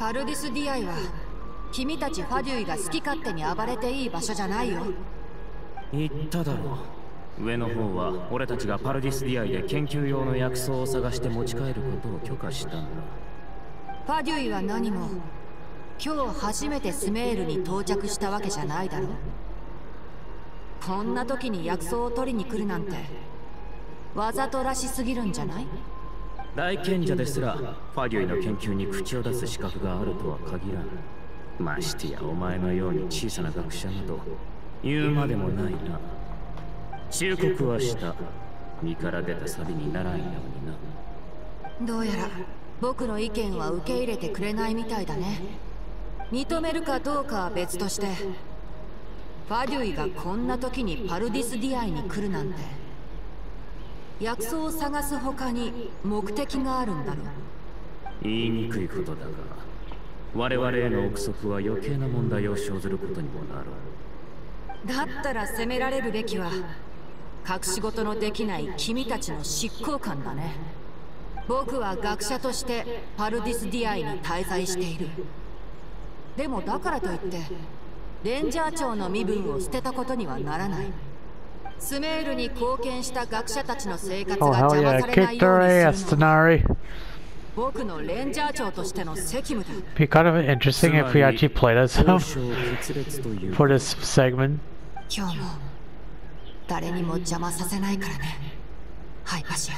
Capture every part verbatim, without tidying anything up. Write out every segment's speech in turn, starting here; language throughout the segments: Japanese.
パルディスディアイは君たちファデュイが好き勝手に暴れていい場所じゃないよ。 言っただろう。上の方は俺たちがパルディスディアイで研究用の薬草を探して持ち帰ることを許可したんだ。 ファデュイは何も今日初めてスメールに到着したわけじゃないだろう。こんな時に薬草を取りに来るなんてわざとらしすぎるんじゃない？ 大賢者ですらファデュイの研究に口を出す資格があるとは限らん。ましてやお前のように小さな学者など言うまでもないな。忠告はした。身から出たサビにならんようにな。 どうやら僕の意見は受け入れてくれないみたいだね。認めるかどうかは別として、ファデュイがこんな時にパルディスディアイに来るなんて、薬草を探す他に目的があるんだろう。 言いにくいことだが、我々への憶測は余計な問題を生ずることにもなる。 だったら責められるべきは隠し事のできない君たちの執行官だね。僕は学者としてパルディスディアイに滞在している。でもだからといってレンジャー長の身分を捨てたことにはならない。スメールに貢献した学者たちの生活が邪魔されないようにするのは僕のレンジャー長としての責務だ。 Be kind of interesting if we actually played as for this segment. 今日も誰にも邪魔させないからね、ハイパシア。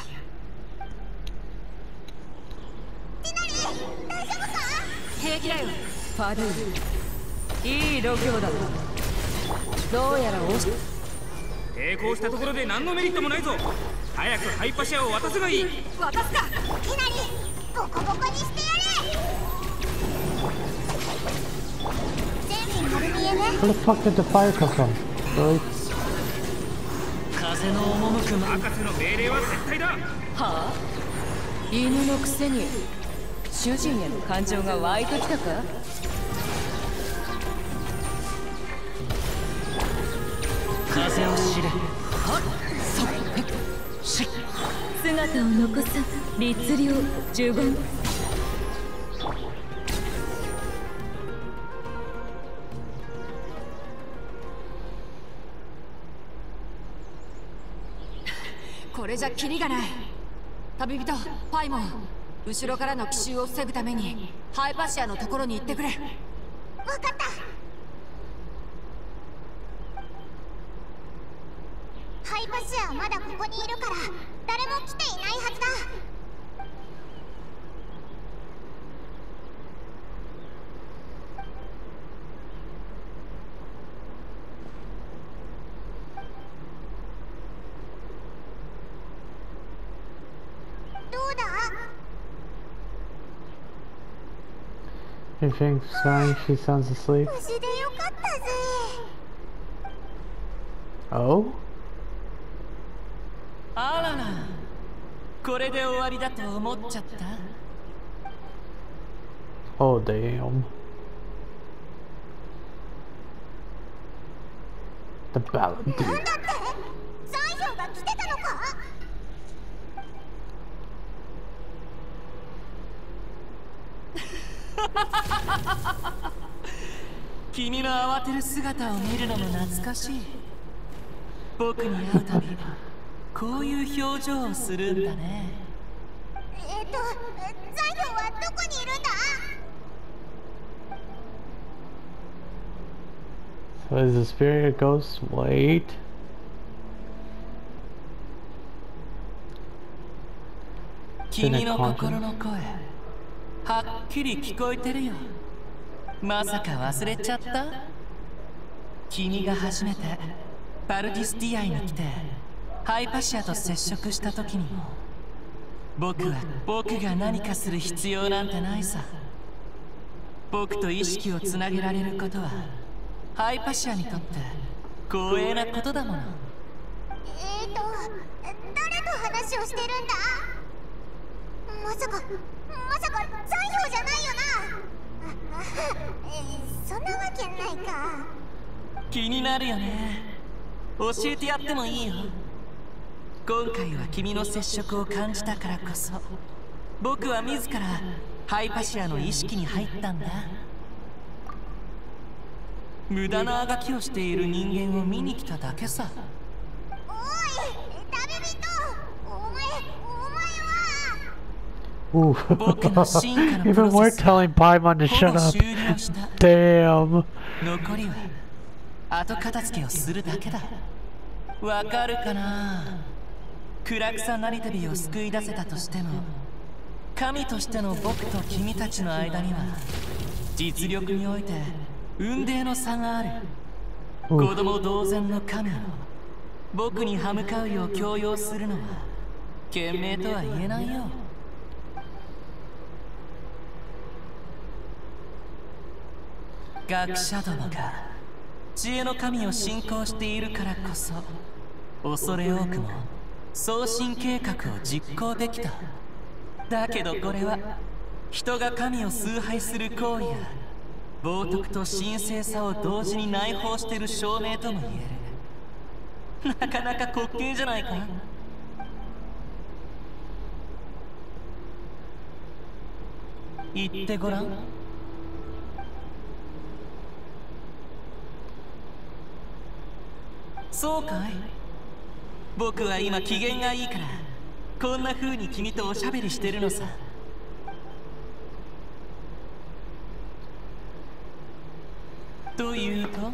ティナリー、大丈夫か？平気だよ、ファドゥ。いい度胸だ。どうやら押し抵抗したところで何のメリットもないぞ。早くハイパシアを渡すがいい。 渡すか。 ティナリー、ボコボコにしてやれ。全員丸見えね。 Where the fuck did the fire come from? Really? 風の赴く博士の命令は絶対だ。はあ？犬のくせに主人への感情が湧いてきたか？ 風を知れ。 はっ、そし姿を残す律令呪言。これじゃキリがない。旅人パイモン、後ろからの奇襲を防ぐためにハイパシアのところに行ってくれ。 わかった。ハイパシアはまだここにいるから誰も来ていないはずだ。どうだ？ Everything's fine. She sounds asleep. 無事でよかったぜ。 Oh? あらら、これで終わりだと思っちゃった。 Oh damn. The ballad. なんだって？残業が来てたのか？ 君の慌てる姿を見るのも懐かしい。僕に会うたびこういう表情をするんだね。 えっと、残業はどこにいるんだ？ So is the spirit a ghost? Wait. 君の心の声、はっきり聞こえてるよ。まさか忘れちゃった？君が初めてパルディスディアイに来てハイパシアと接触した時にも、僕は僕が何かする必要なんてないさ。僕と意識をつなげられることはハイパシアにとって光栄なことだもの。 えっと、誰と話をしてるんだ？まさか、まさか残業じゃないよな。そんなわけないか。 気になるよね。教えてやってもいいよ。今回は君の接触を感じたからこそ、僕は自らハイパシアの意識に入ったんだ。無駄なあがきをしている人間を見に来ただけさ。 おい旅人、お前お前は Ooh. 僕の進化のプ Even ロ more セスは telling Paimon to ほ shut ぼ up. 終了した。 Damn. 残りは後片付けをするだけだ。わかるかな。暗草なり旅を救い出せたとしても、神としての僕と君たちの間には実力において雲泥の差がある。子供同然の神を僕に歯向かうよう強要するのは賢明とは言えないよ。学者どもが知恵の神を信仰しているからこそ、恐れ多くも送信計画を実行できた。だけどこれは人が神を崇拝する行為や冒涜と神聖さを同時に内包している証明とも言える。なかなか滑稽じゃないか。言ってごらん。そうかい。僕は今機嫌がいいからこんな風に君とおしゃべりしてるのさ。というと、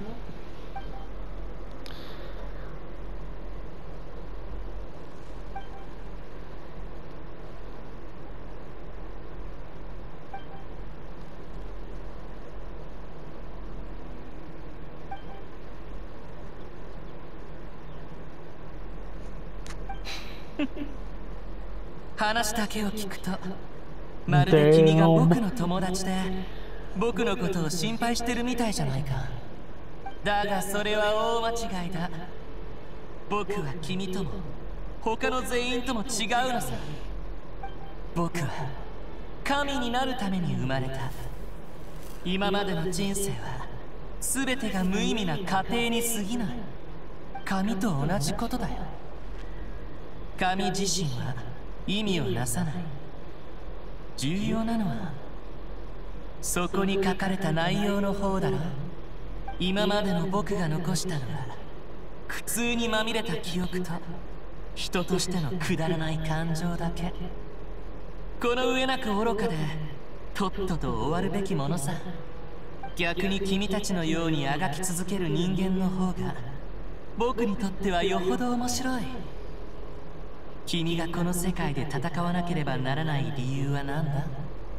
話だけを聞くとまるで君が僕の友達で僕のことを心配してるみたいじゃないか。だがそれは大間違いだ。僕は君とも他の全員とも違うのさ。僕は神になるために生まれた。今までの人生は全てが無意味な過程に過ぎない。神と同じことだよ。神自身は意味をなさない。重要なのはそこに書かれた内容の方だろ。今までの僕が残したのは苦痛にまみれた記憶と人としてのくだらない感情だけ。この上なく愚かでとっとと終わるべきものさ。逆に君たちのようにあがき続ける人間の方が僕にとってはよほど面白い。君がこの世界で戦わなければならない理由は何だ？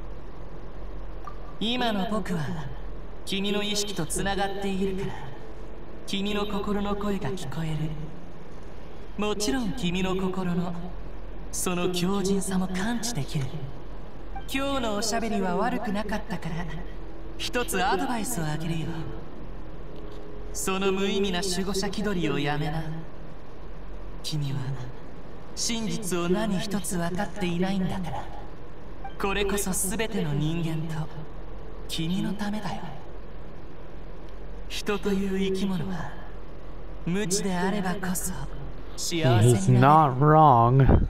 今の僕は君の意識とつながっているから君の心の声が聞こえる。もちろん君の心のその強靭さも感知できる。今日のおしゃべりは悪くなかったから一つアドバイスをあげるよ。その無意味な守護者気取りをやめな。君は真実を何一つ分かっていないんだから。これこそ全ての人間と君のためだよ。人という生き物は無知であればこそ幸せ He's にな not wrong.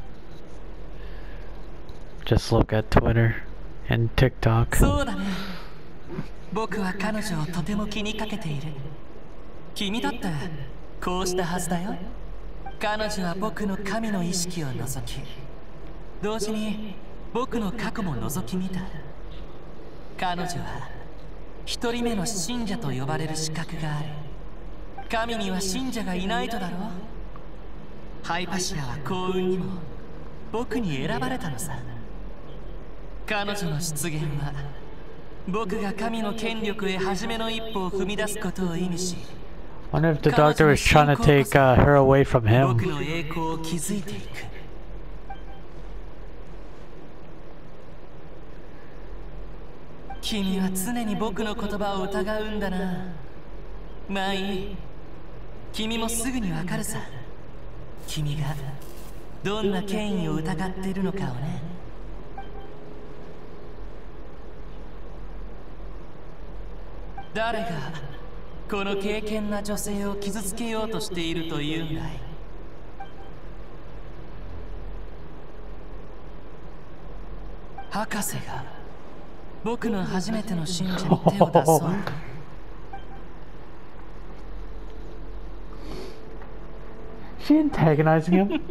Just look at Twitter and る。 TikTok. そうだね。僕は彼女をとても気にかけている。君だってこうしたはずだよ。彼女は僕の神の意識を覗き、同時に僕の過去も覗き見た。彼女は一人目の信者と呼ばれる資格がある。神には信者がいないとだろう。ハイパシアは幸運にも僕に選ばれたのさ。彼女の出現は僕が神の権力へ初めの一歩を踏み出すことを意味し、 Wonder if the doctor was trying to take uh, her away from 僕 him. の栄光を築いていく。君は常に僕の言葉を疑うんだな。まあいい。君もすぐにわかるさ。君がどんな権威を疑っているのかをね。誰がこの敬虔な女性を傷つけようとしているというんだい？博士が僕の初めての信者に手を出そう。 She antagonizing him?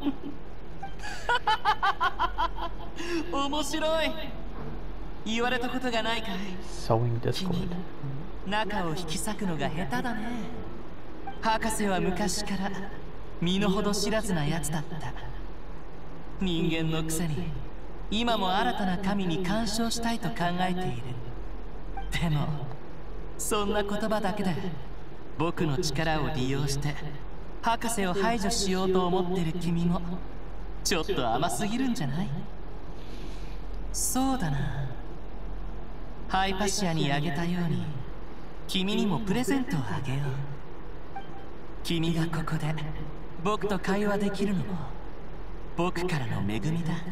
面白い。言われたことがないかい。 Sowing discord. 中を引き裂くのが下手だね。博士は昔から身の程知らずなやつだった。人間のくせに今も新たな神に干渉したいと考えている。でもそんな言葉だけで僕の力を利用して博士を排除しようと思ってる君もちょっと甘すぎるんじゃない？そうだな。ハイパシアにあげたように君にもプレゼントをあげよう。君がここで僕と会話できるのも僕からの恵みだ。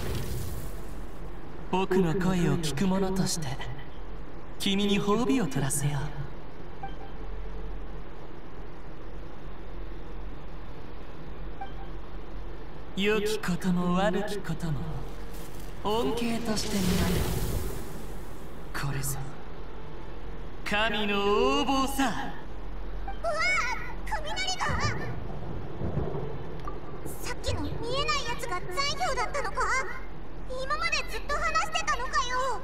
僕の声を聞く者として君に褒美を取らせよう。良きことも悪きことも恩恵として見られる。これぞ神の横暴さ。 うわあ、雷が。さっきの見えないやつが残響だったのか？今までずっと話してたのかよ。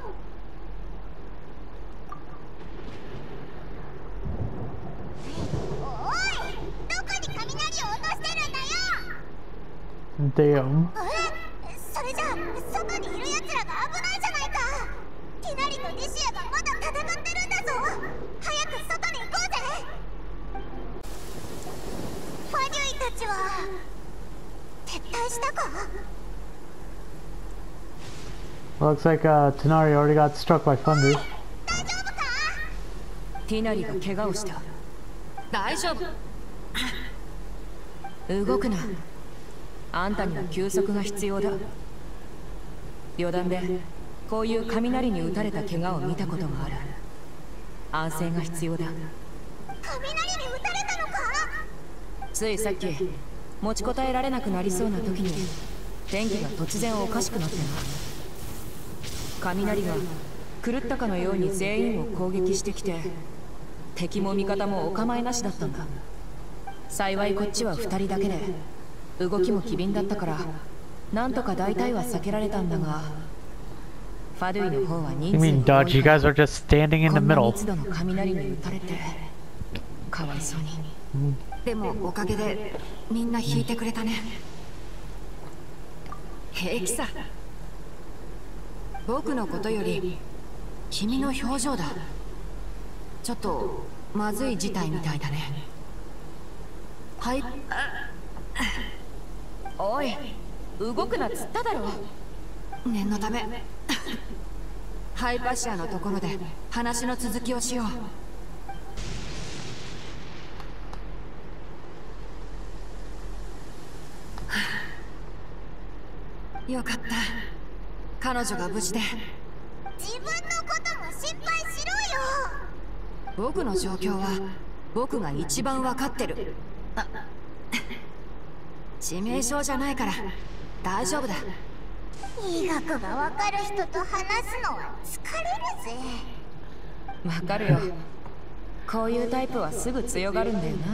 おい、どこに雷を落としてるんだよ。 Damn. え、それじゃあ外にいるやつらが危ないじゃないか。ティナリとディシアがまだ戦ってるんだぞ。早く外に行こうぜ。ファデュイたちは撤退したか？ Looks like uh, Tighnari already got struck by thunder. 大丈夫か？ ティナリが怪我をした。大丈夫。動くな。あんたには休息が必要だ。余談でこういう雷に打たれた怪我を見たことがある。安静が必要だ。 雷に打たれたのか？ ついさっき持ちこたえられなくなりそうな時に天気が突然おかしくなってな。雷が狂ったかのように全員を攻撃してきて、敵も味方もお構いなしだったんだ。幸いこっちはふたりだけで動きも機敏だったからなんとか大体は避けられたんだが、ファドゥイの方は人 You 数 mean が多 dodge? You いから guys are just standing in こ the んな middle. 密度の雷に打たれてかわいそうに。でもおかげでみんな引いてくれたね。平気さ。僕のことより君の表情だ。ちょっとまずい事態みたいだね。はい。おい、動くなっつっただろ。念のためハイパシアのところで話の続きをしよう。よかった、彼女が無事で。 自分のことも心配しろよ。 僕の状況は僕が一番わかってる。あ致命傷じゃないから大丈夫だ。 医学がわかる人と話すのは疲れるぜ。 わかるよ。こういうタイプはすぐ強がるんだよな。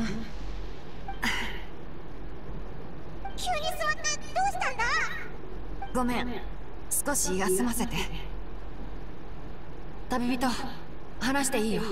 急に座ってどうしたんだ？ ごめん、少し休ませて。旅人、話していいよ。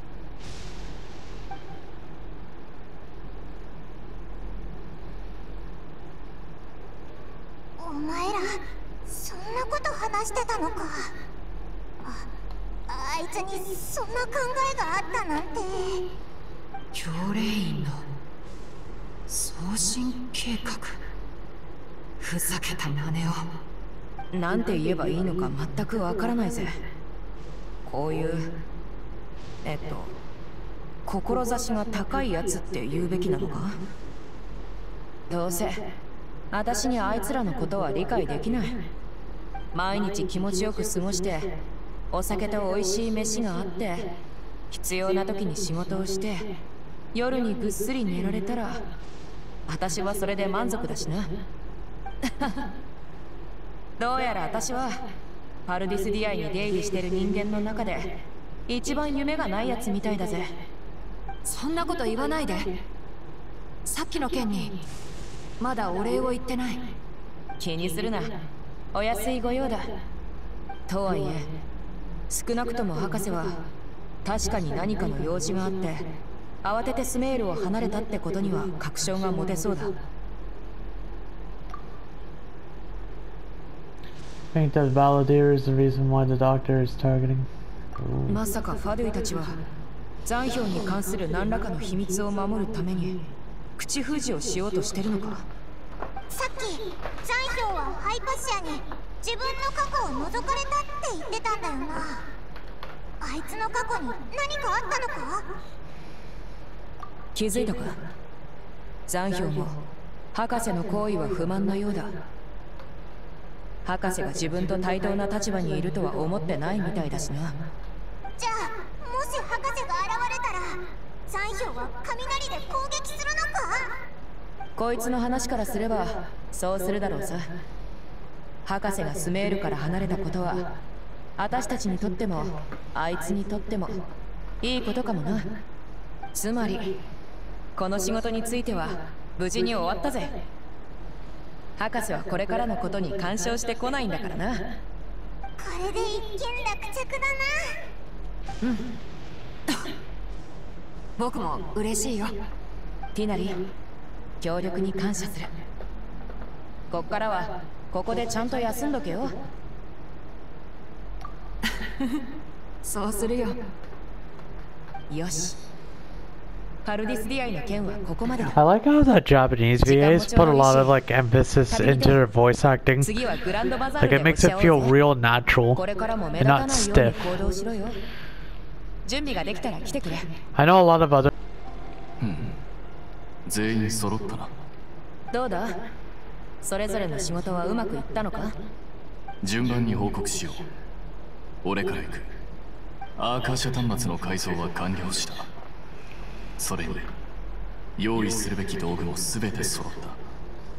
お前らそんなこと話してたのか。あ、あいつにそんな考えがあったなんて。 教令員の送信計画。ふざけた真似を。なんて言えばいいのか全くわからないぜ。こういうえっと志が高いやつって言うべきなのか。どうせ私にあいつらのことは理解できない。毎日気持ちよく過ごしてお酒と美味しい飯があって必要な時に仕事をして夜にぐっすり寝られたら私はそれで満足だしな。どうやら私はパルディスディアイに出入りしてる人間の中で一番夢がないやつみたいだぜ。そんなこと言わないで。さっきの件にまだお礼を言ってない。気にするな、お安いご用だ。とはいえ少なくとも博士は確かに何かの用事があって慌ててスメールを離れたってことには確証が持てそうだ。 I think that Balladeer is the reason why the doctor is targeting. まさかファドゥイたちは残氷に関する何らかの秘密を守るために口封じをしようとしてるのか。 さっき残氷はハイパシアに自分の過去を覗かれたって言ってたんだよな。あいつの過去に何かあったのか。 気づいたか。残氷も博士の行為は不満なようだ。博士が自分と対等な立場にいるとは思ってないみたいだしな。 じゃあもし博士が現れたら残氷は雷で攻撃するのか。 こいつの話からすればそうするだろうさ。博士がスメールから離れたことは私たちにとってもあいつにとってもいいことかもな。つまりこの仕事については無事に終わったぜ。博士はこれからのことに干渉してこないんだからな。 これで一件落着だな。 うん僕も嬉しいよ。ティナリ、協力に感謝する。こっからはここでちゃんと休んどけよ。そうするよ。よし、パルディスディアイの件はここまでだ。 I like how the Japanese V As put a lot of like emphasis into their voice acting. 次はグランドバザー Like ル it で makes お it 茶を feel ぜ。 real natural これからも目 and 立たな not いように stiff. 行動しろよ。準備ができたら来てくれ。 I know a lot of other 全員揃ったな。 どうだ、それぞれの仕事はうまくいったのか。 順番に報告しよう。俺から行く。アーカーシャ端末の改装は完了した。それに用意するべき道具も全て揃った。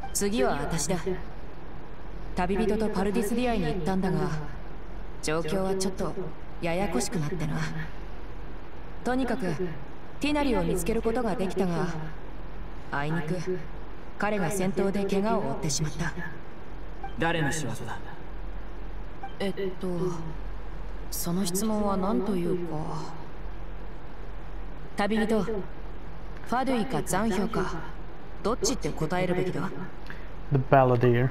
次は私だ。旅人とパルディスディアイに行ったんだが状況はちょっとややこしくなってな。とにかくティナリを見つけることができたがあいにく彼が戦闘で怪我を負ってしまった。 誰の仕業だ。 えっとその質問は何というか。旅人、ファドゥイか残氷かどっちって答えるべきだ。 the Balladeer.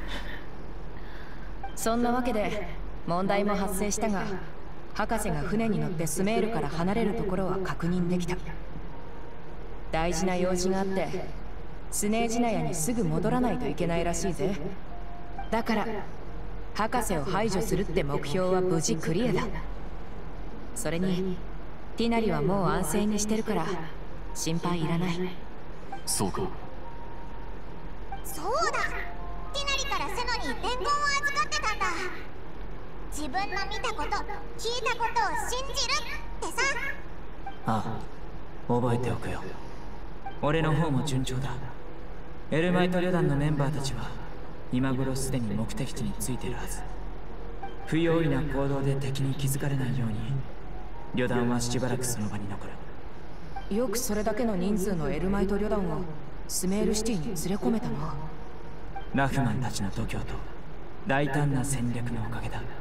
そんなわけで問題も発生したが博士が船に乗ってスメールから離れるところは確認できた。大事な用事があってスネージナヤにすぐ戻らないといけないらしいぜ。だから博士を排除するって目標は無事クリアだ。それにティナリはもう安静にしてるから心配いらない。 そうか。 そうだ、ティナリからセノに伝言を預かってたんだ。自分の見たこと聞いたことを信じるってさ。 ああ、覚えておくよ。俺の方も順調だ。エルマイト旅団のメンバーたちは今頃すでに目的地に着いてるはず。不用意な行動で敵に気づかれないように旅団はしばらくその場に残る。 よくそれだけの人数のエルマイト旅団をスメールシティに連れ込めたな。 ラフマンたちの度胸と大胆な戦略のおかげだ。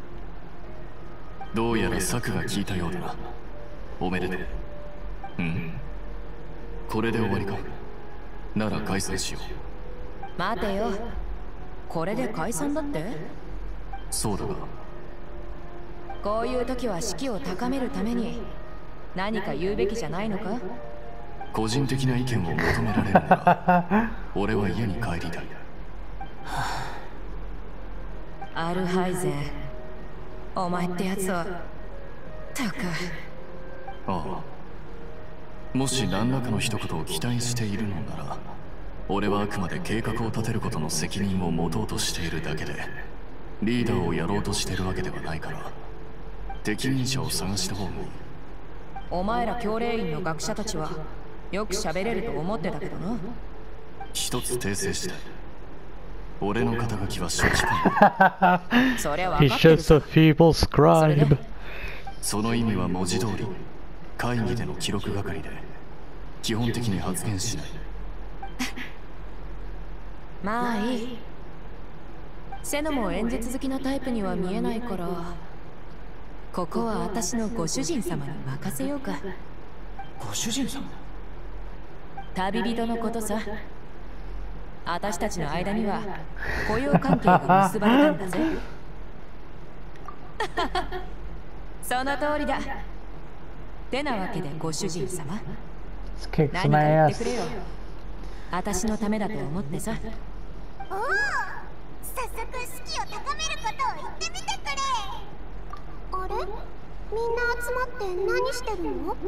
どうやら策が効いたようだな。おめでとう。うん、これで終わりか。なら解散しよう。 待てよ、これで解散だって。 そうだがこういう時は士気を高めるために何か言うべきじゃないのか。 個人的な意見を求められるなら俺は家に帰りたい。 アルハイゼン、お前ってやつはたく。 ああ、もし何らかの一言を期待しているのなら俺はあくまで計画を立てることの責任を持とうとしているだけでリーダーをやろうとしているわけではないから適任者を探した方がいい。 お前ら教令員の学者たちはよく喋れると思ってたけどな。 一つ訂正したい。 俺の肩書きは書記官。 それは分 He's かってる just a feeble scribe. その意味は文字通り会議での記録係で基本的に発言しない。 まあいい。セノも演説好きなタイプには見えないから、ここは私のご主人様に任せようか。 ご主人様？ 旅人のことさ。私たちの間には雇用関係が結ばれたんだぜ。その通りだ。てなわけでご主人様、 Let's kick 何 some か言ってく ass. れよ。私のためだと思ってさ。 おお、早速士気を高めることを言ってみてくれ。あれ、みんな集まって何してるの？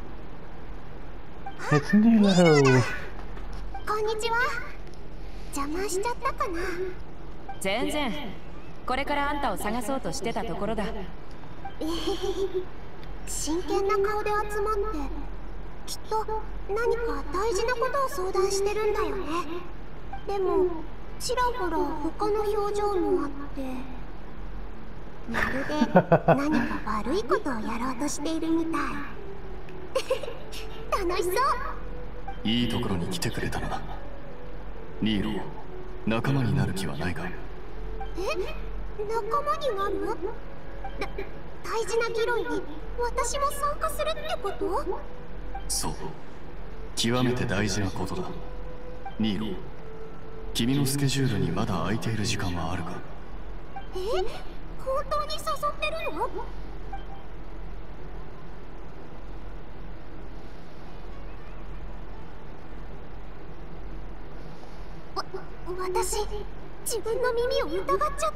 It's Nilo. こんにちは。邪魔しちゃったかな？ 全然。これからあんたを探そうとしてたところだ。 えへへへ。真剣な顔で集まって、きっと何か大事なことを相談してるんだよね。でもちらほら他の表情もあって、まるで何か悪いことをやろうとしているみたい。楽しそう。 いいところに来てくれたな。ニーロ、仲間になる気はないか？ え、仲間になる？だ大事な議論に私も参加するってこと？ そう、極めて大事なことだ。ニーロ、君のスケジュールにまだ空いている時間はあるか？ え、本当に誘ってるの？わ、私、自分の耳を疑っちゃった。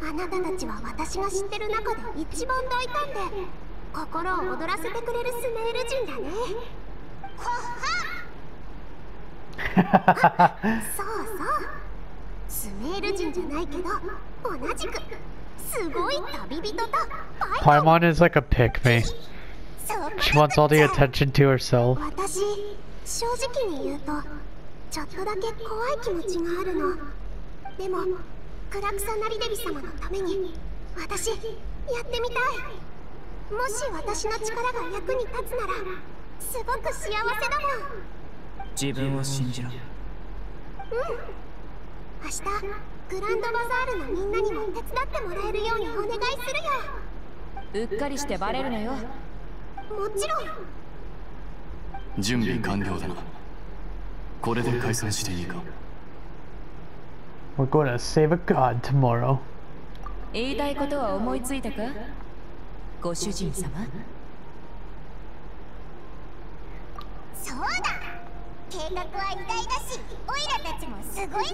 あなたたちは私が知ってる中で一番大胆で心を躍らせてくれるスメール人だね。ほっはそうそう、スメール人じゃないけど同じくすごい旅人とパイモン。 Paimon is like a pick me. そう She wants all the attention to herself. 私、正直に言うとちょっとだけ怖い気持ちがあるの。でもクラクサナリデビ様のために私やってみたい。もし私の力が役に立つならすごく幸せだもん。 自分を信じろ。 うん、明日グランドバザールのみんなにも手伝ってもらえるようにお願いするよ。 うっかりしてバレるなよ。 もちろん。 準備完了だな。これで解散していいか？ We're gonna save a god tomorrow. 言いたいことは思いついたか、ご主人様？ そうだ、計画は偉大だしオイラたちもすごいんだぞ。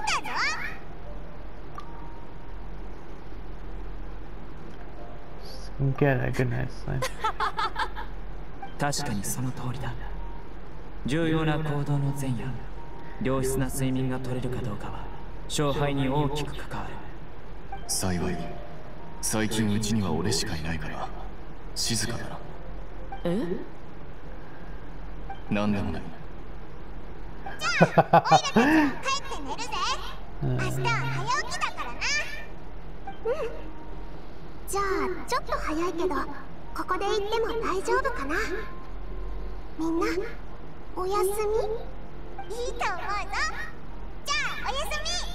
Get a good night's sleep. 確かにその通りだ。重要な行動の前夜、良質な睡眠が取れるかどうかは勝敗に大きく関わる。 幸い最近うちには俺しかいないから静かだな。 え？ なんでもない。 じゃあオイラたちは帰って寝るぜ。明日は早起きだからな。うん、じゃあちょっと早いけどここで行っても大丈夫かな。みんなおやすみ。いいと思うぞ。じゃあおやすみ。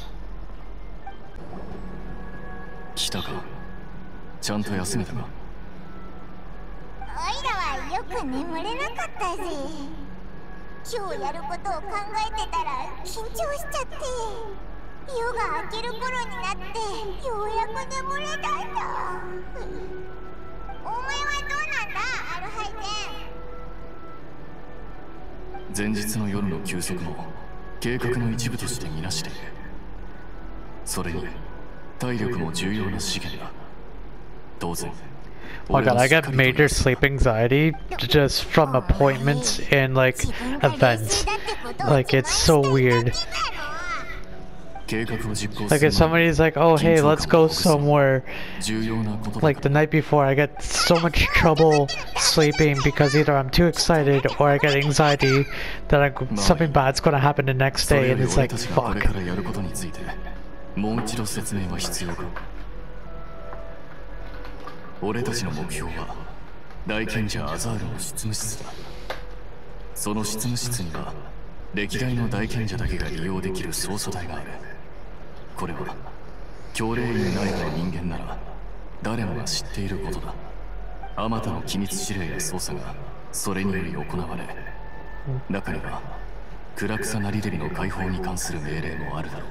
来たか？ちゃんと休めたか？ オイラはよく眠れなかったぜ。今日やることを考えてたら緊張しちゃって、夜が明ける頃になってようやく眠れたんだ。お前はどうなんだ、アルハイゼン？ 前日の夜の休息も計画の一部としてみなしている。それに体力も重要な資源だ。当然 Oh my god, I get major sleep anxiety just from appointments and like events. Like it's so weird. Like if somebody's like, oh hey, let's go somewhere, like the night before, I get so much trouble sleeping because either I'm too excited or I get anxiety that I, something bad's gonna happen the next day, and it's like, fuck. もう一度説明は必要か。俺たちの目標は大賢者アザールの執務室だ。その執務室には歴代の大賢者だけが利用できる操作台がある。これは教令員内部の人間なら誰もが知っていることだ。あまたの機密指令や操作がそれにより行われ、中にはクラクサナリデビの解放に関する命令もあるだろう。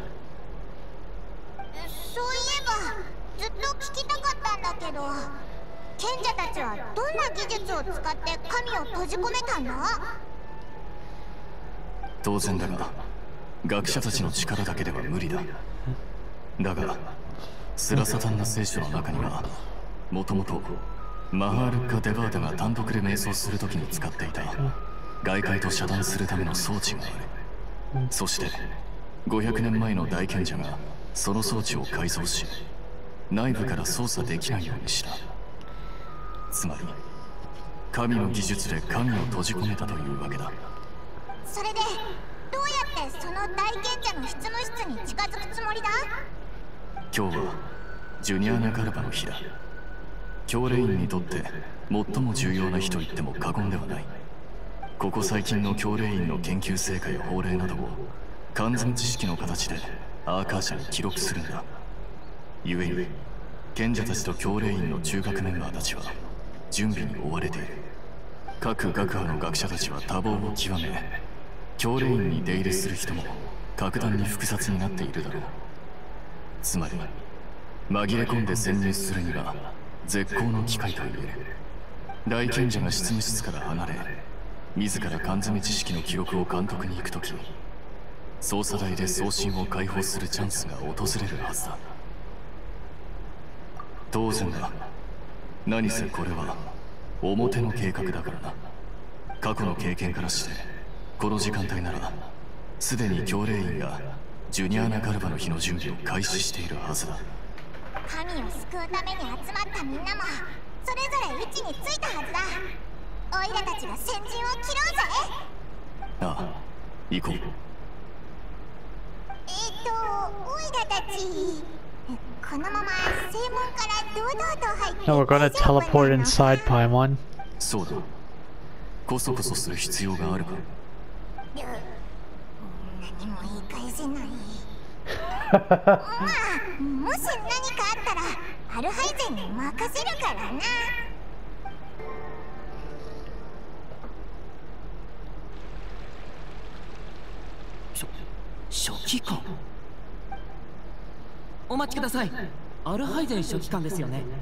そういえばずっと聞きたかったんだけど、賢者たちはどんな技術を使って神を閉じ込めたんだ？ 当然だが、学者たちの力だけでは無理だ。だがスラサタンナ聖書の中には、もともとマハールッカ・デバータが単独で瞑想するときに使っていた外界と遮断するための装置がある。そしてごひゃくねんまえの大賢者がその装置を改造し、内部から操作できないようにした。つまり神の技術で神を閉じ込めたというわけだ。 それでどうやってその大賢者の執務室に近づくつもりだ？ 今日はジュニアナ・カルバの日だ。教令員にとって最も重要な日と言っても過言ではない。ここ最近の教令員の研究成果や法令などを完全知識の形でアーカー社に記録するんだ。故に賢者たちと教令員の中学メンバーたちは準備に追われている。各学派の学者たちは多忙を極め、教令員に出入りする人も格段に複雑になっているだろう。つまり紛れ込んで潜入するには絶好の機会と言える。大賢者が執務室から離れ、自ら缶詰知識の記録を監督に行くとき、操作台で送信を解放するチャンスが訪れるはずだ。当然だ。何せこれは表の計画だからな。過去の経験からして、この時間帯ならすでに教令員がジュニアナ・カルバの日の準備を開始しているはずだ。 神を救うために集まったみんなもそれぞれ位置についたはずだ。オイラたちが先陣を切ろうぜ。 ああ、行こう。 えっとオイラたち、このまま正門から堂々と入って。 No, we're gonna teleport inside Paimon. そうだ。こそこそする必要があるか。 何も言い返せない。まあ、もし何かあったらアルハイゼンに任せるからな。 書記官。お待ちください。アルハイゼン書記官ですよね。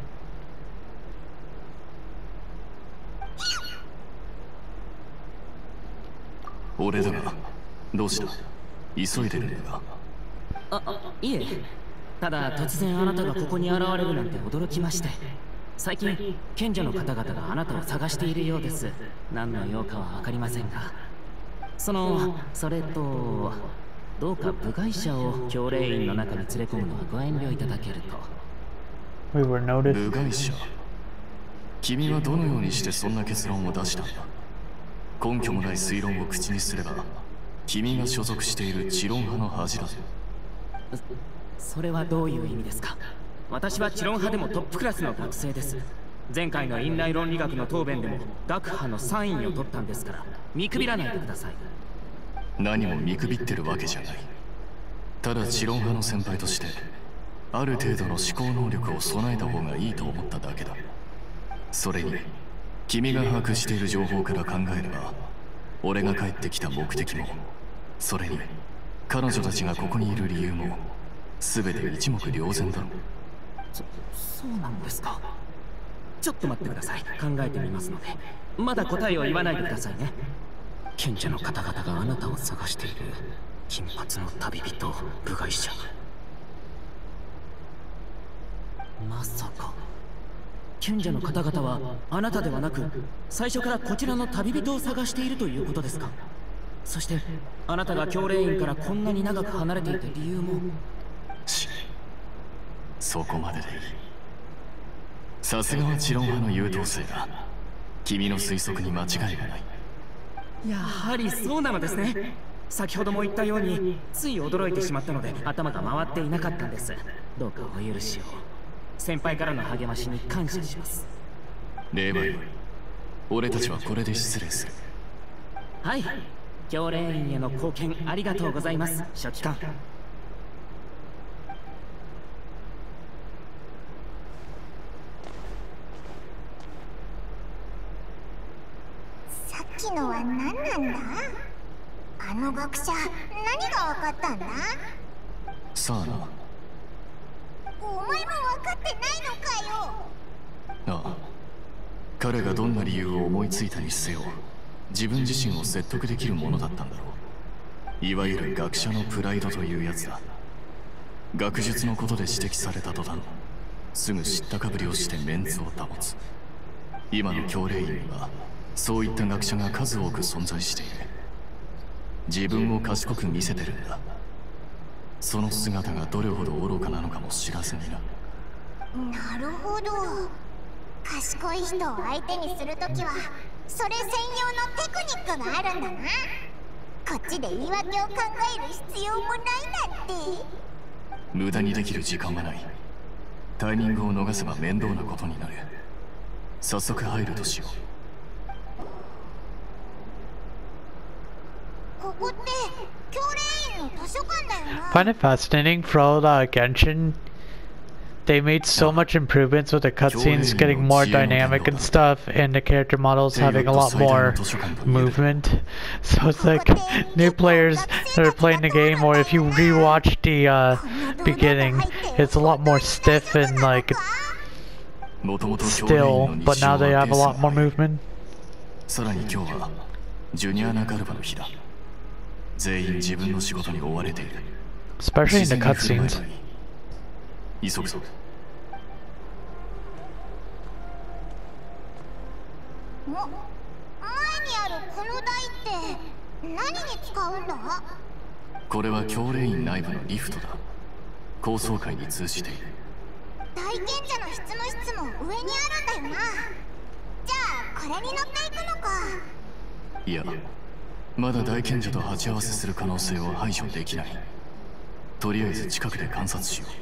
俺だが、どうした？急いでるんだが。 あ、いえ。ただ突然あなたがここに現れるなんて驚きまして。最近賢者の方々があなたを探しているようです。何の用かは分かりませんが、そのそれとどうか部外者を教令員の中に連れ込むのはご遠慮いただけると。 We were noticed. 部外者。君はどのようにしてそんな結論を出したんだ？根拠もない推論を口にすれば、君が所属している知論派の恥だぞ。 それはどういう意味ですか？私は知論派でもトップクラスの学生です。前回の院内論理学の答弁でも学派のさんいを取ったんですから、見くびらないでください。 何も見くびってるわけじゃない。ただ知論派の先輩としてある程度の思考能力を備えた方がいいと思っただけだ。それに君が把握している情報から考えれば、俺が帰ってきた目的も、それに彼女たちがここにいる理由も全て一目瞭然だろう。 そ、そうなんですか。ちょっと待ってください。考えてみますので。まだ答えを言わないでくださいね。賢者の方々があなたを探している。金髪の旅人、部外者。まさか賢者の方々はあなたではなく、最初からこちらの旅人を探しているということですか？そしてあなたが教令員からこんなに長く離れていた理由も。 し、そこまででいい。さすがは知論派の優等生だ。 君の推測に間違いがない。 やはりそうなのですね。先ほども言ったようについ驚いてしまったので頭が回っていなかったんです。どうかお許しを。先輩からの励ましに感謝します。 霊媒、俺たちはこれで失礼する。 はい、教練員への貢献ありがとうございます、書記官。 さっきのは何なんだ？あの学者、何が分かったんだ？ さあな。 お前も分かってないのかよ。 ああ、彼がどんな理由を思いついたにせよ、自分自身を説得できるものだったんだろう。いわゆる学者のプライドというやつだ。学術のことで指摘された途端、すぐ知ったかぶりをしてメンツを保つ。今の教令員にはそういった学者が数多く存在している。自分を賢く見せてるんだ。その姿がどれほど愚かなのかも知らずにな。 なるほど。賢い人を相手にするときはそれ専用のテクニックがあるんだな。こっちで言い訳を考える必要もないなんて。 無駄にできる時間はない。タイミングを逃せば面倒なことになる。早速入るとしよう。 ここって教令員の図書館だよな。 Find it fascinating for all the Genshin. They made so much improvements with the cutscenes getting more dynamic and stuff, and the character models having a lot more movement. So it's like new players that are playing the game, or if you rewatch the uh, beginning, it's a lot more stiff and like still, but now they have a lot more movement. さらに今日はジュニアナガルバの日だ。全員自分の仕事に追われている。 Especially in the cutscenes. 急ぐぞ。 お、前にあるこの台って何に使うんだ？ これは教令員内部のリフトだ。高層階に通じている。 大賢者の質の質も上にあるんだよな。じゃあこれに乗っていくのか。 いや、まだ大賢者と鉢合わせする可能性を排除できない。とりあえず近くで観察しよう。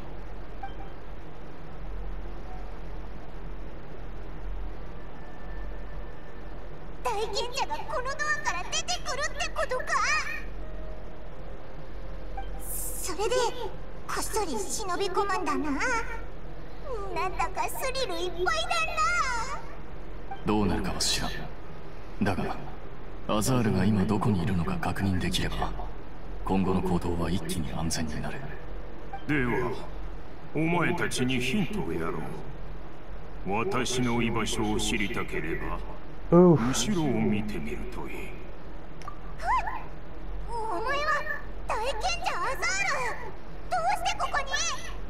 大賢者がこのドアから出てくるってことか。それでこっそり忍び込むんだな。なんだかスリルいっぱいだな。 どうなるかは知らん。だがアザールが今どこにいるのか確認できれば今後の行動は一気に安全になる。 ではお前たちにヒントをやろう。私の居場所を知りたければ後ろを見てみるといい。 お前は大賢者アザール。どうしてここに？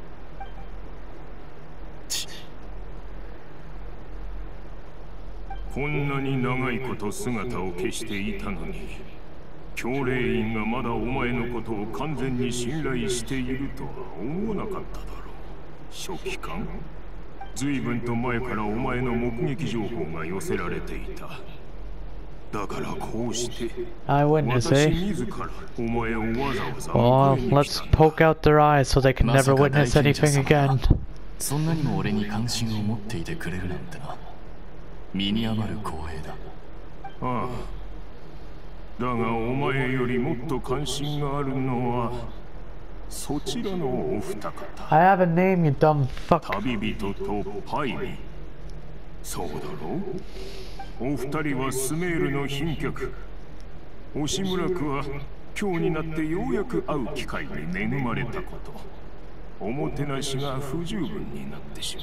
こんなに長いこと姿を消していたのに、教令員がまだお前のことを完全に信頼しているとは思わなかっただろう。書記官、随分と前からお前の目撃情報が寄せられていた。だからこうして私自らお前をわざわざ。 Well, let's poke out their eyes so they can never witness anything again. そんなにも俺に関心を持っていてくれるなんてな。身に余る光栄だ。 ああ。だがお前よりもっと関心があるのはそちらのお二方。 I have a name, you dumb fuck. 旅人とパイミ。そうだろう。お二人はスメールの賓客。押村区は今日になってようやく会う機会に恵まれたこと。おもてなしが不十分になってしまった。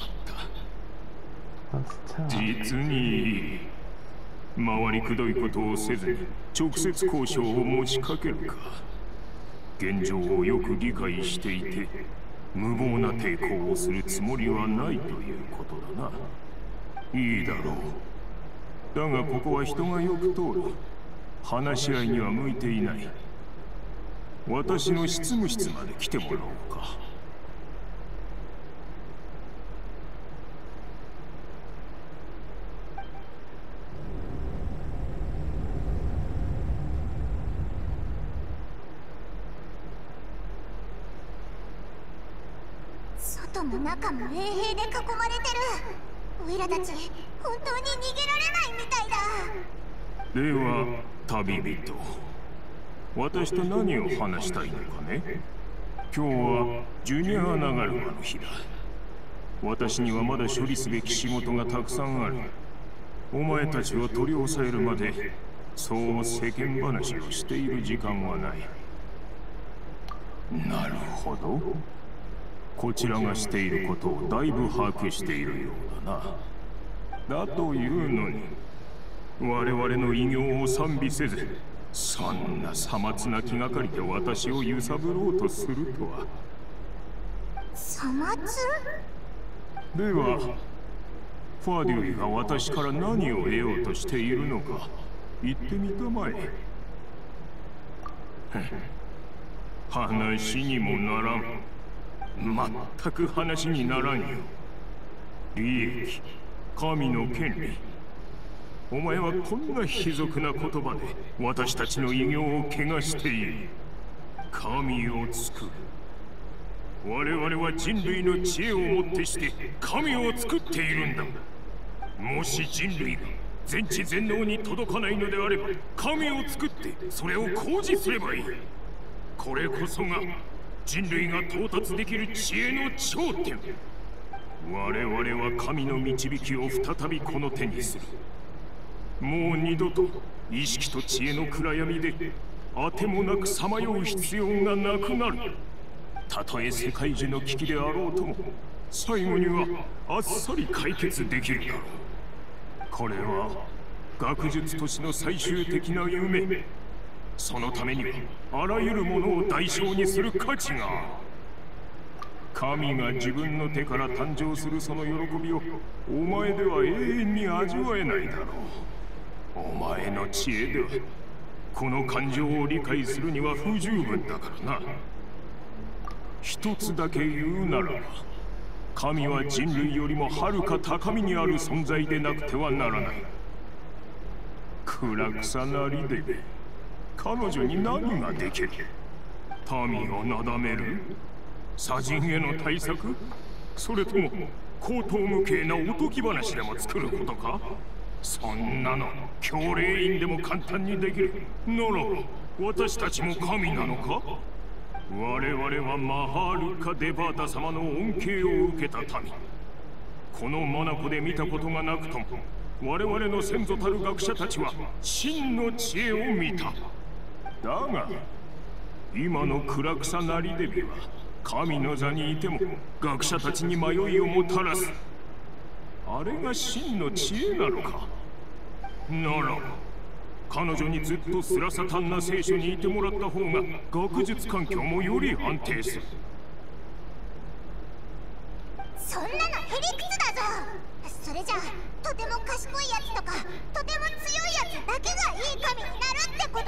実にいい。回りくどいことをせずに直接交渉を持ちかけるか。現状をよく理解していて無謀な抵抗をするつもりはないということだな。いいだろう。だがここは人がよく通る。話し合いには向いていない。私の執務室まで来てもらおうか。 外も中も衛兵で囲まれてる。オイラたち本当に逃げられないみたいだ。 では旅人、私と何を話したいのかね。今日はジュニアナガルマの日だ。私にはまだ処理すべき仕事がたくさんある。お前たちを取り押さえるまでそう世間話をしている時間はない。なるほど。こちらがしていることをだいぶ把握しているようだな。だというのに我々の偉業を賛美せず、そんなさまつな気がかりで私を揺さぶろうとするとは。 さまつ？ ではファデュイが私から何を得ようとしているのか言ってみたまえ。話にもならん。全く話にならんよ。利益、神の権利。お前はこんな卑俗な言葉で私たちの偉業を汚している。神を作る。我々は人類の知恵をもってして神を作っているんだ。もし人類が全知全能に届かないのであれば、神を作ってそれを公示すればいい。これこそが人類が到達できる知恵の頂点。我々は神の導きを再びこの手にする。もう二度と意識と知恵の暗闇であてもなくさまよう必要がなくなる。たとえ世界中の危機であろうとも、最後にはあっさり解決できるだろう。これは学術都市の最終的な夢。そのためにはあらゆるものを代償にする価値がある。神が自分の手から誕生するその喜びをお前では永遠に味わえないだろう。お前の知恵ではこの感情を理解するには不十分だからな。一つだけ言うならば、神は人類よりもはるか高みにある存在でなくてはならない。クラクサナリデベ、彼女に何ができる？民をなだめる？砂人への対策？それとも荒唐無稽なおとぎ話でも作ることか？そんなの教令員でも簡単にできる。なら私たちも神なのか？我々はマハールカ・デバータ様の恩恵を受けた民。このマナコで見たことがなくとも、我々の先祖たる学者たちは真の知恵を見た。だが今のクラクサナリデビは神の座にいても学者たちに迷いをもたらす。あれが真の知恵なのか？なら彼女にずっとスラサタンな聖書にいてもらった方が学術環境もより安定する。 そんなのへりくつだぞ。それじゃあとても賢いやつとかとても強いやつだけがいい神になるってことだ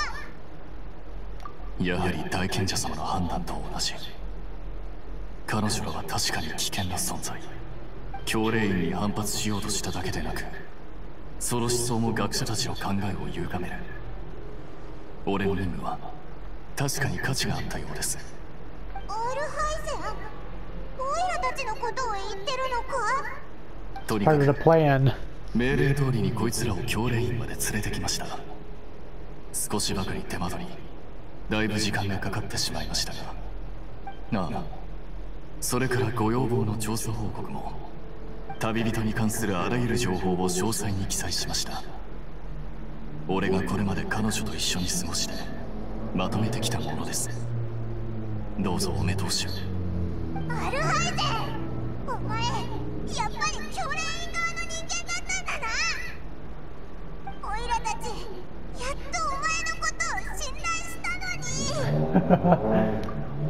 ろ。 やはり大賢者様の判断と同じ。彼女らは確かに危険な存在。教令員に反発しようとしただけでなく、その思想も学者たちの考えを歪める。俺の任務は確かに価値があったようです。 オールハイゼン、オイラたちのことを言ってるのか？ とにかく命令通りにこいつらを教令員まで連れてきました。少しばかり手間取りだいぶ時間がかかってしまいましたが、ああ、それからご要望の調査報告も旅人に関するあらゆる情報を詳細に記載しました。俺がこれまで彼女と一緒に過ごしてまとめてきたものです。どうぞお目通しを。 アルハイゼン、お前やっぱり教令員側の人間だったんだな。オイラたちやっとお前のことを信頼したのに。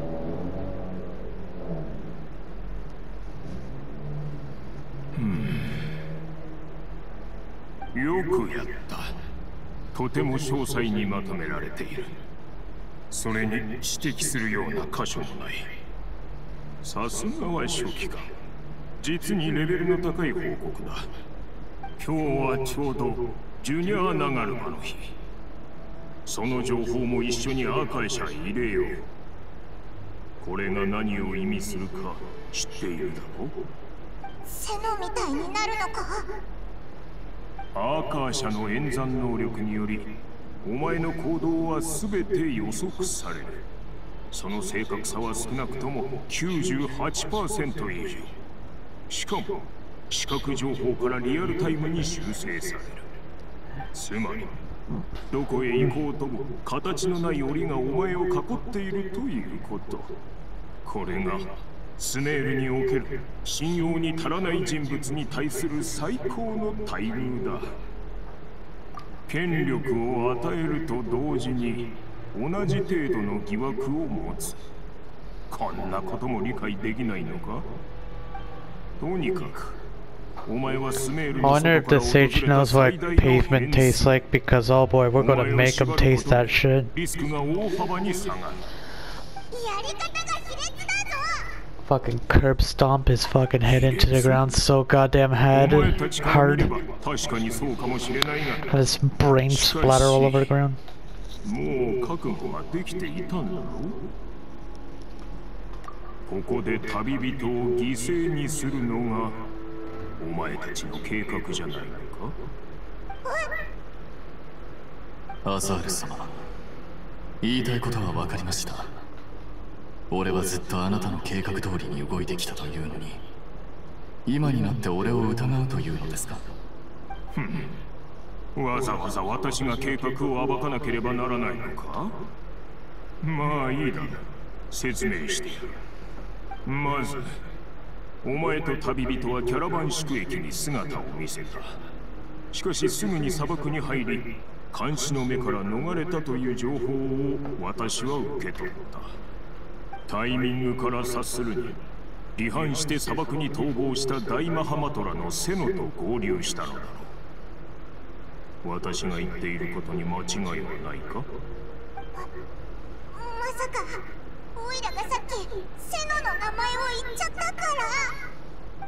よくやった。とても詳細にまとめられている。それに指摘するような箇所もない。さすがは書記官。実にレベルの高い報告だ。今日はちょうどジュニアナガルマの日。その情報も一緒にアーカイ社へ入れよう。 これが何を意味するか知っているだろう。 セノみたいになるのか。 アーカー社の演算能力によりお前の行動は全て予測される。その正確さは少なくとも きゅうじゅうはちパーセント 以上。しかも視覚情報からリアルタイムに修正される。つまりどこへ行こうとも形のない檻がお前を囲っているということ。これがスネールにおける信用に足らない人物に対する最高の待遇だ。権力を与えると同時に同じ程度の疑惑を持つ。こんなことも理解できないのか。とにかくお前はスメール I wonder if the sage knows what pavement tastes like, because oh boy, we're gonna make him taste that shit. リスクが大幅に下がる。 やり方が卑劣だぞ。 Fucking curb stomp his fucking head into the ground so goddamn hard. hard. Had his brain splatter all over the ground. もう覚悟ができていたんだろう。ここで旅人を犠牲にするのがお前たちの計画じゃないのか。 アザール様、言いたいことは分かりました。俺はずっとあなたの計画通りに動いてきたというのに、今になって俺を疑うというのですか。 ふん、わざわざ私が計画を暴かなければならないのか。まあいいだろう、説明してやる。まずお前と旅人はキャラバン宿駅に姿を見せた。しかしすぐに砂漠に入り監視の目から逃れたという情報を私は受け取った。タイミングから察するに離反して砂漠に逃亡した大マハマトラのセノと合流したのだろう。私が言っていることに間違いはないか。 まさかオイラがさっきセノの名前を言っちゃったから。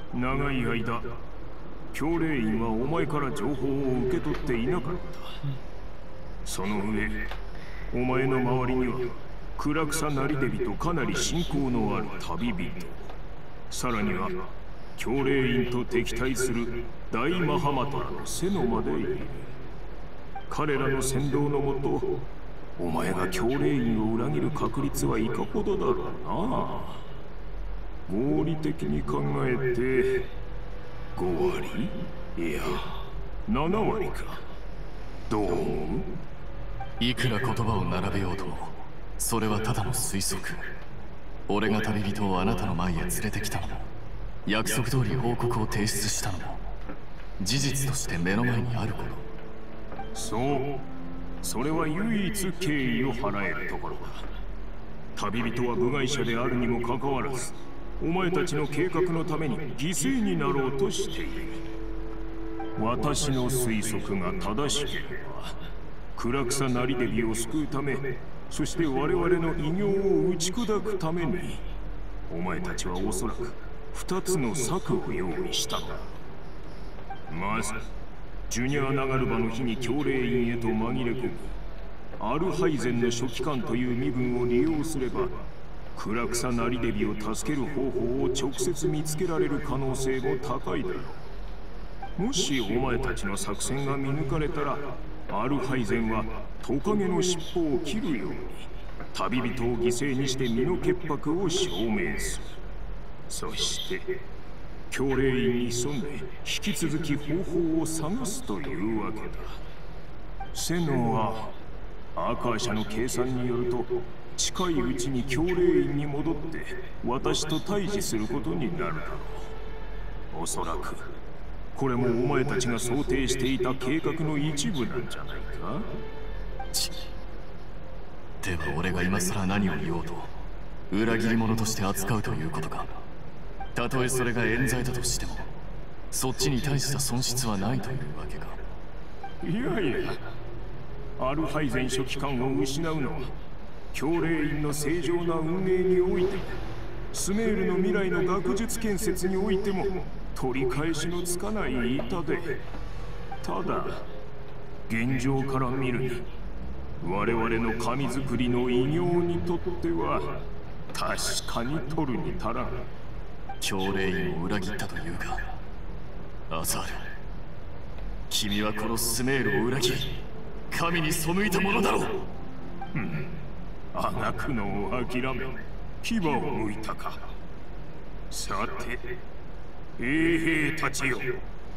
長い間教令員はお前から情報を受け取っていなかった。その上お前の周りには暗草なりデビとかなり親交のある旅人、さらには教令員と敵対する大マハマトラのセノまでいる。彼らの先導のもとお前が教令員を裏切る確率はいかほどだろうな。合理的に考えてごわり、いやななわりか。どう思う？ いくら言葉を並べようともそれはただの推測。俺が旅人をあなたの前へ連れてきたのも、約束通り報告を提出したのも、事実として目の前にあること。 そう、それは唯一敬意を払えるところだ。旅人は部外者であるにもかかわらずお前たちの計画のために犠牲になろうとしている。私の推測が正しければ暗草なりデビを救うため、そして我々の偉業を打ち砕くためにお前たちはおそらく二つの策を用意したのだ。まずジュニア・ナガルバの日に教令員へと紛れ込み、アルハイゼンの書記官という身分を利用すれば暗草なりデビを助ける方法を直接見つけられる可能性も高いだろう。もしお前たちの作戦が見抜かれたらアルハイゼンはトカゲの尻尾を切るように旅人を犠牲にして身の潔白を証明する。そして教令員に潜んで引き続き方法を探すというわけだ。セノはアーカー社の計算によると近いうちに教令員に戻って私と対峙することになるだろう。おそらくこれもお前たちが想定していた計画の一部なんじゃないか。 ちでは俺が今更何を言おうと裏切り者として扱うということか。たとえそれが冤罪だとしてもそっちに大した損失はないというわけか。 いやいや、アルハイゼン書記官を失うのは教令員の正常な運営においてもスメールの未来の学術建設においても取り返しのつかない痛で、ただ現状から見るに我々の紙作りの偉業にとっては確かに取るに足らん。 教令員を裏切ったというか、アザール、君はこのスメールを裏切り神に背いたものだろう。 うん、あがくのを諦め牙を向いたか。さて衛兵たちよ、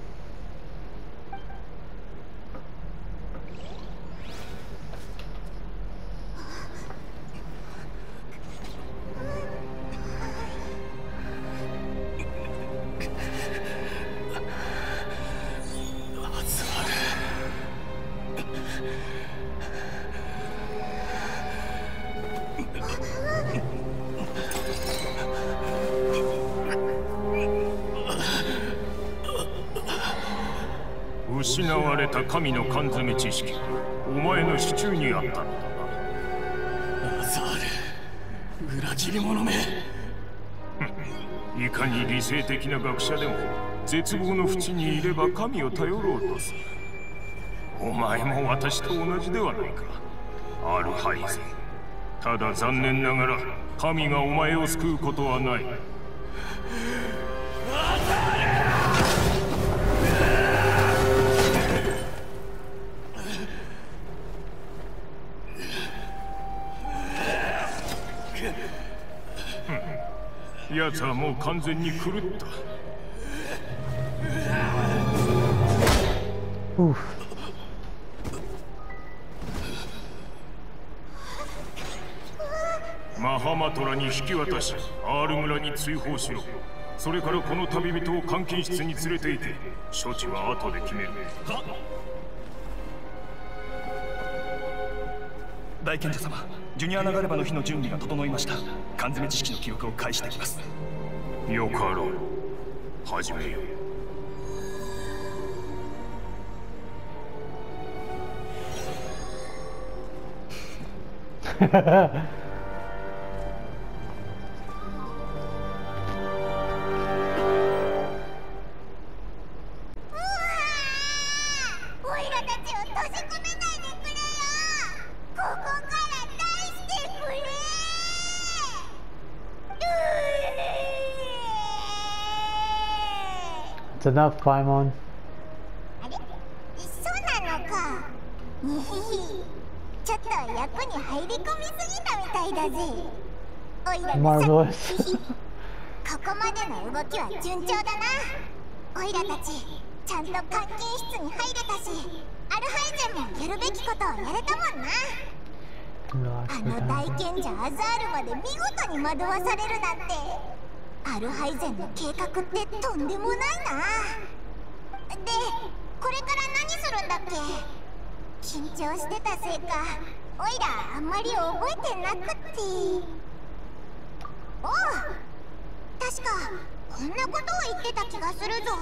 失われた神の缶詰知識、お前の手中にあったのだな。 アザール、裏切り者め。 いかに理性的な学者でも絶望の淵にいれば神を頼ろうとする。お前も私と同じではないか、アルハイゼン。ただ残念ながら神がお前を救うことはない。アザール！奴はもう完全に狂った。マハマトラに引き渡し、アール村に追放しろ。それからこの旅人を監禁室に連れて行け。処置は後で決める。はっ。 大賢者様、ジュニア流れ場の日の準備が整いました。缶詰知識の記録を返してきます。 よかろう。始めよう。 It's enough, Paimon. あれ、そうなのか。にひひ、ちょっと役に入り込みすぎたみたいだぜ。おいらのさ、ひひ、ここまでの動きは順調だな。おいらたち、ちゃんと監禁室に入れたし、アルハイゼンもやるべきことをやれたもんな。あの大賢者アザールまで見事に惑わされるなんて。アルハイゼンの計画ってとんでもないな。で、これから何するんだっけ。緊張してたせいか、おいらあんまり覚えてなくって。おう、確かこんなことを言ってた気がするぞ。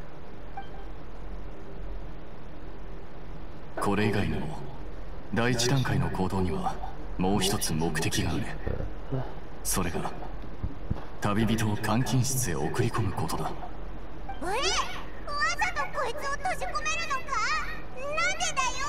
これ以外にも第一段階の行動にはもう一つ目的がある。それが旅人を監禁室へ送り込むことだ。 え、わざとこいつを閉じ込めるのか。なんでだよ。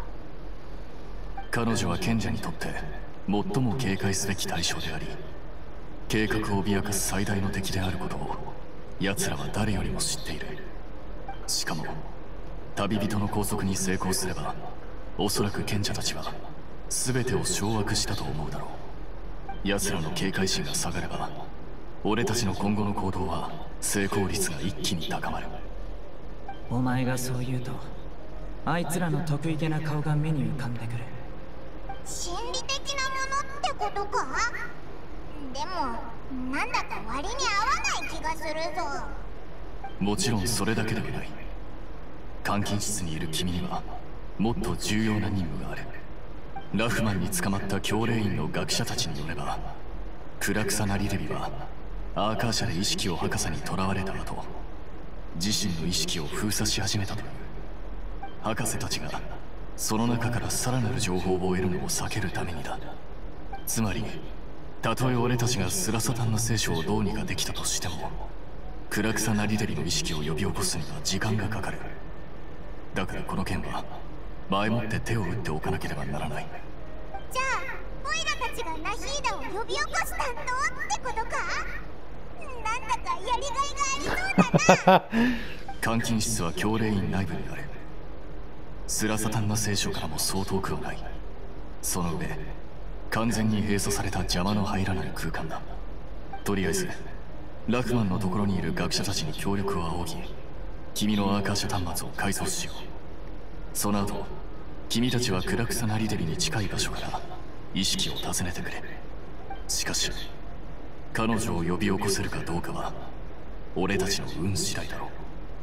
彼女は賢者にとって最も警戒すべき対象であり、計画を脅かす最大の敵であることを奴らは誰よりも知っている。しかも旅人の拘束に成功すれば、おそらく賢者たちは全てを掌握したと思うだろう。奴らの警戒心が下がれば、俺たちの今後の行動は成功率が一気に高まる。 お前がそう言うと、あいつらの得意げな顔が目に浮かんでくる。 心理的なものってことか。でもなんだか割に合わない気がするぞ。 もちろんそれだけではない。監禁室にいる君にはもっと重要な任務がある。ラフマンに捕まった教令員の学者たちによれば、クラクサナリレビはアーカー社で意識を博士に囚われた後、自身の意識を封鎖し始めたという。博士たちがその中からさらなる情報を得るのを避けるためにだ。つまりたとえ俺たちがスラサタンの聖書をどうにかできたとしても、クラクサナリレビの意識を呼び起こすには時間がかかる。だからこの件は前もって手を打っておかなければならない。 じゃあオイラたちがナヒーダを呼び起こしたのってことか。なんだかやりがいがありそうだな。 監禁室は教令院内部にある。スラサタンナ聖書からもそう遠くはない。その上完全に閉鎖された邪魔の入らない空間だ。とりあえずラフマンのところにいる学者たちに協力を仰ぎ、君のアーカーシャ端末を改装しよう。その後君たちはクラクサナリデリに近い場所から意識を尋ねてくれ。しかし彼女を呼び起こせるかどうかは俺たちの運次第だろう。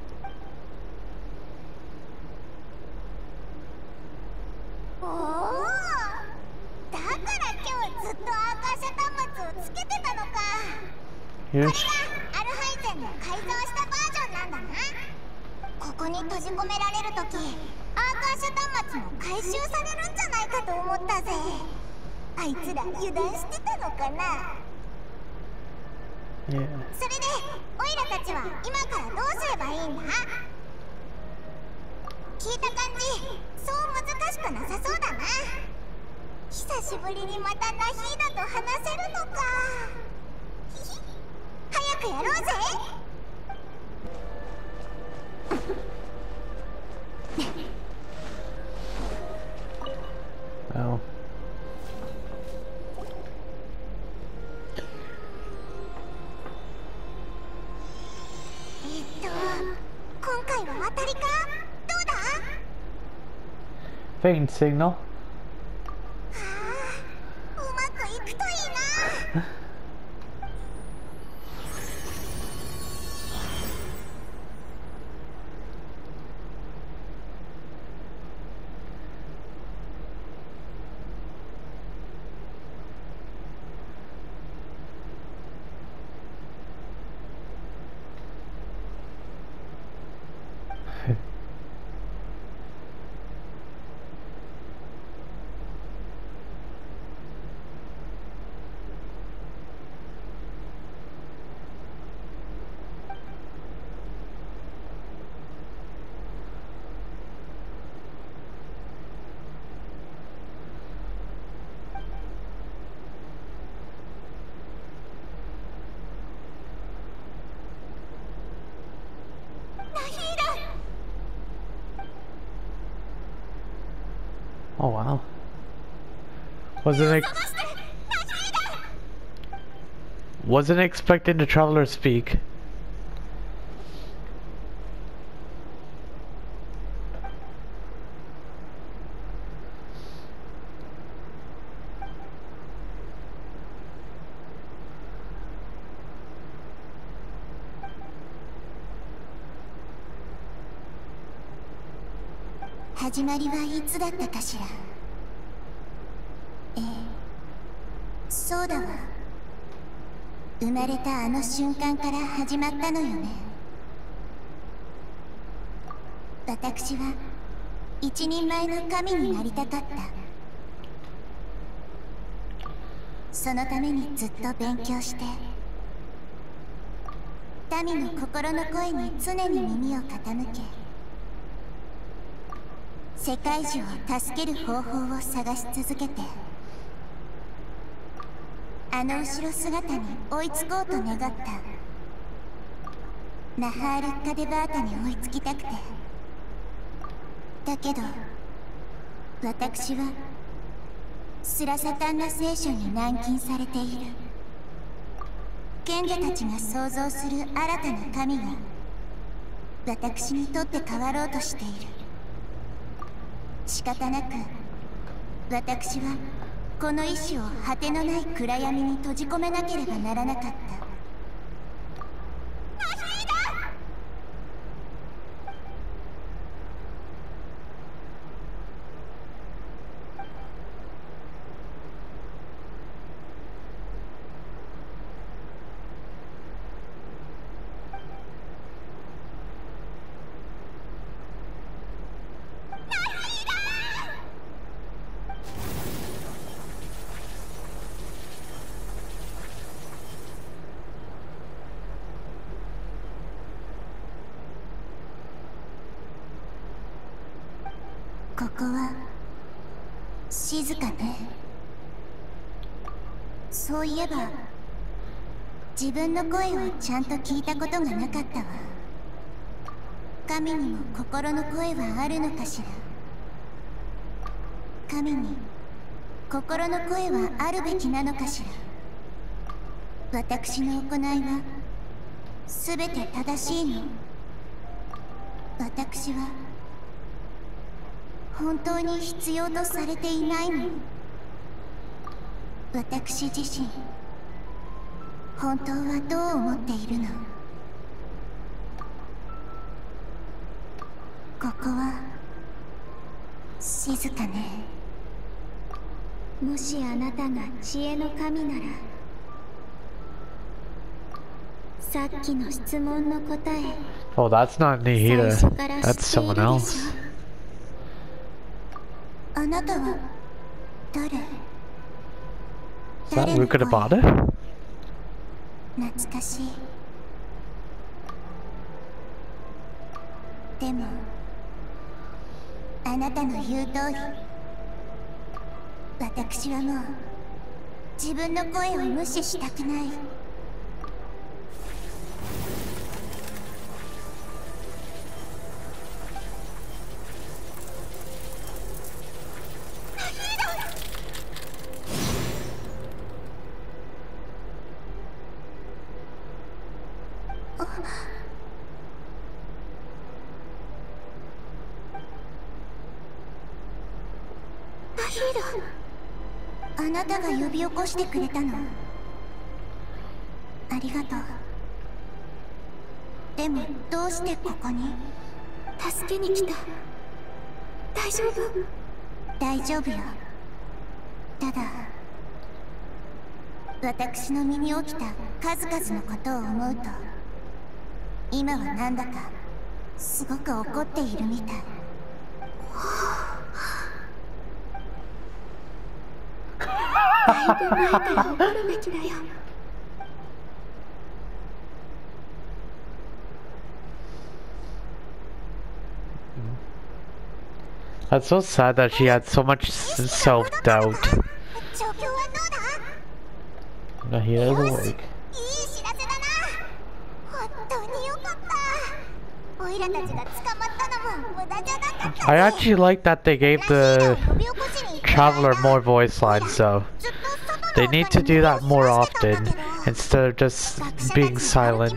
おお、だから今日ずっとアーカーシャ端末をつけてたのか。これがアルハイゼンの改造したバージョンなんだな。ここに閉じ込められるとき、アーカーシャ端末も回収されるんじゃないかと思ったぜ。あいつら油断してたのかな。 Yeah. それでオイラたちは今からどうすればいいんだ。聞いた感じそう難しくなさそうだな。久しぶりにまたナヒーダと話せるのか。早くやろうぜ。 Oh. えっと今回は当たりかどうだ。 Faint signal. はあ、うまくいくといいな。 Oh wow. Wasn't ex wasn't expecting the traveler to speak. 「始まりはいつだったかしら。ええ、そうだわ。生まれたあの瞬間から始まったのよね。私は一人前の神になりたかった。そのためにずっと勉強して、民の心の声に常に耳を傾け、世界中を助ける方法を探し続けて、あの後ろ姿に追いつこうと願った。ナハールッカ・デバータに追いつきたくて。だけど私はスラサタンナ聖書に軟禁されている。賢者たちが想像する新たな神が私にとって変わろうとしている。仕方なく私はこの意志を果てのない暗闇に閉じ込めなければならなかった。ここは静かね。 そういえば自分の声をちゃんと聞いたことがなかったわ。神にも心の声はあるのかしら。神に心の声はあるべきなのかしら。私の行いは全て正しいの？私は本当に必要とされていないの？私自身本当はどう思っているの？ここは静かね。もしあなたが知恵の神なら、さっきの質問の答え。 Oh, that's not Nihida. That's someone else. あなたは誰？ Is that Rukadabata? 懐かしい。でもあなたの言う通り、私はもう自分の声を無視したくない。あなたが呼び起こしてくれたの？ありがとう。でもどうしてここに？助けに来た。大丈夫？大丈夫よ。ただ私の身に起きた数々のことを思うと、今はなんだかすごく怒っているみたい。だいぶ前から怒るべきだよ。 That's so sad that she had so much self-doubt. Now he doesn't work. I actually like that they gave the Traveler more voice lines though. They need to do that more often instead of just being silent.